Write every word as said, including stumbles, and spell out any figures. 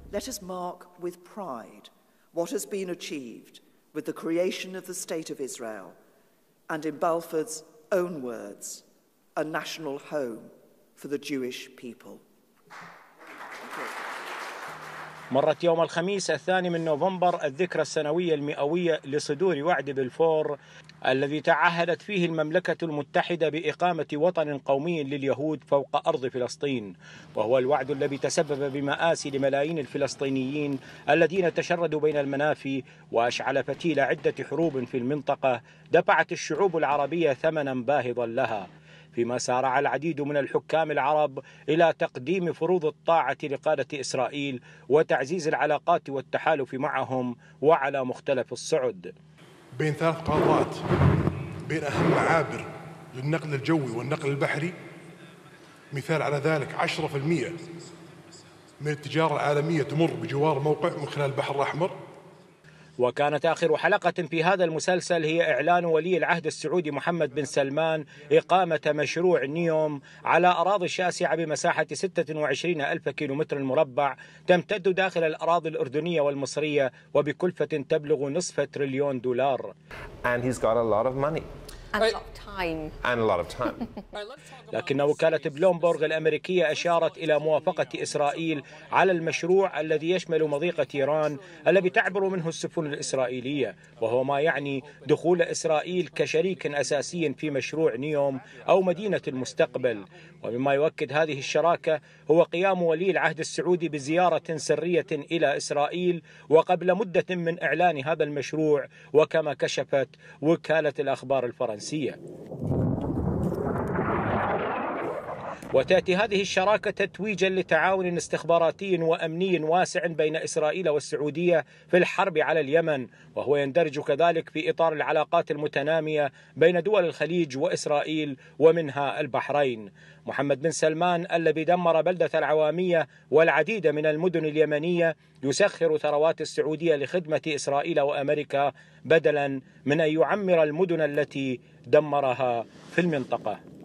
let us mark with pride what has been achieved with the creation of the State of Israel and, in Balfour's own words, a national home for the Jewish people. مرت يوم الخميس الثاني من نوفمبر الذكرى السنوية المئوية لصدور وعد بلفور الذي تعهدت فيه المملكة المتحدة بإقامة وطن قومي لليهود فوق أرض فلسطين، وهو الوعد الذي تسبب بمآسي لملايين الفلسطينيين الذين تشردوا بين المنافي وأشعل فتيل عدة حروب في المنطقة دفعت الشعوب العربية ثمنا باهظا لها، فيما سارع العديد من الحكام العرب إلى تقديم فروض الطاعة لقادة إسرائيل وتعزيز العلاقات والتحالف معهم وعلى مختلف الصعد. بين ثلاث قارات، بين أهم معابر للنقل الجوي والنقل البحري، مثال على ذلك عشرة بالمئة من التجارة العالمية تمر بجوار موقع من خلال البحر الأحمر. وكانت آخر حلقة في هذا المسلسل هي إعلان ولي العهد السعودي محمد بن سلمان إقامة مشروع نيوم على أراضي شاسعة بمساحة ستة وعشرين ألف كيلومتر مربع تمتد داخل الأراضي الأردنية والمصرية وبكلفة تبلغ نصف تريليون دولار. And he's got a lot of money. And a lot of time. And a lot of time. لكن وكالة بلومبورغ الأمريكية أشارت إلى موافقة إسرائيل على المشروع الذي يشمل مضيق تيران الذي تعبر منه السفن الإسرائيلية، وهو ما يعني دخول إسرائيل كشريك أساسي في مشروع نيوم أو مدينة المستقبل. ومما يؤكد هذه الشراكة هو قيام ولي العهد السعودي بزيارة سرية إلى إسرائيل وقبل مدة من إعلان هذا المشروع، وكما كشفت وكالة الأخبار الفرنسية. وتأتي هذه الشراكة تتويجا لتعاون استخباراتي وأمني واسع بين إسرائيل والسعودية في الحرب على اليمن، وهو يندرج كذلك في إطار العلاقات المتنامية بين دول الخليج وإسرائيل ومنها البحرين. محمد بن سلمان الذي دمر بلدة العوامية والعديد من المدن اليمنية يسخر ثروات السعودية لخدمة إسرائيل وأمريكا بدلا من أن يعمر المدن التي دمرها في المنطقة.